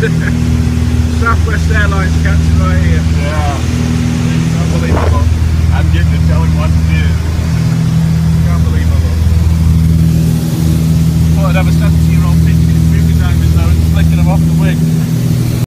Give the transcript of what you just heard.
Southwest Airlines captain right here. Yeah. Unbelievable. I'm getting to tell him what to do.